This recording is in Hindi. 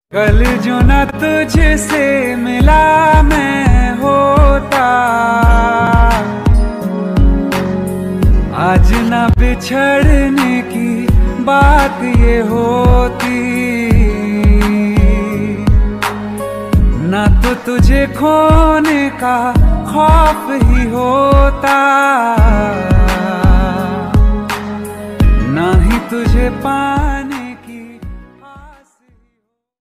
कल जो न तुझसे मिला मैं होता, आज न बिछड़ने की बात ये होती, न तो तुझे खोने का खौफ ही होता।